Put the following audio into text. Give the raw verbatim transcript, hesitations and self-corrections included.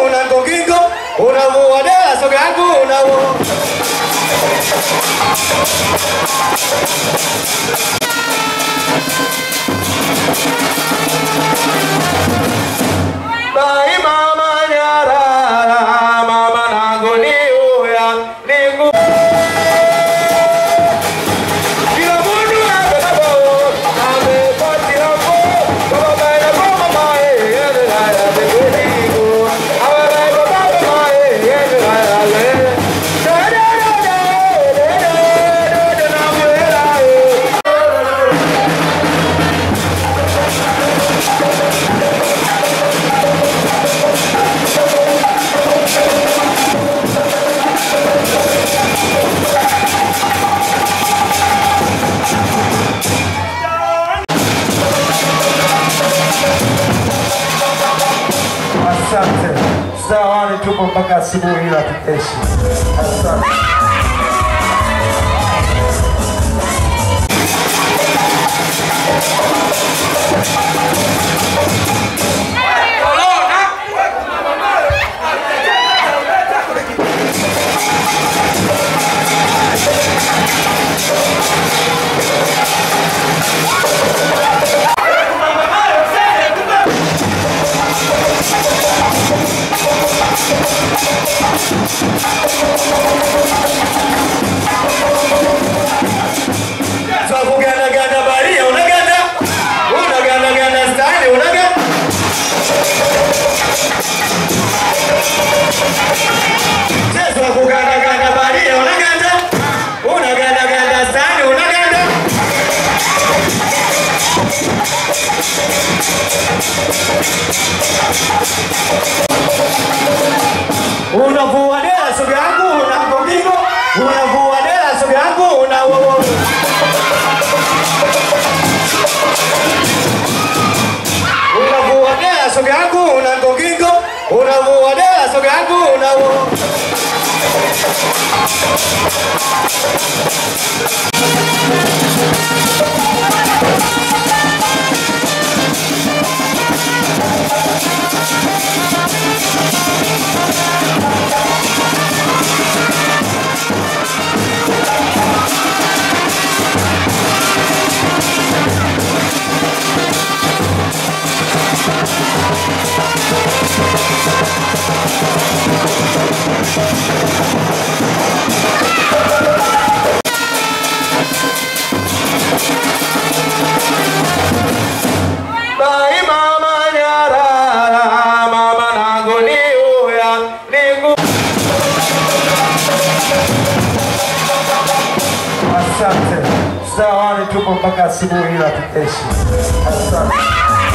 una conquingo, una buadera, so gangu, una wo. Bye mama nyara, mama nangu ni uya, ningu. Asante. Sawa, tupo mpaka asubuhi la tukeshi. Asante. Una buadera so gangu, una conquingo, una buadera so gangu, una wo. Una buadera so gangu, una conquingo, una buadera so gangu, una wo. Bye mama nyara, mama nangu ni uya, ningu. Asante. Sawa, tupo mpaka asubuhi la tukeshi. Asante.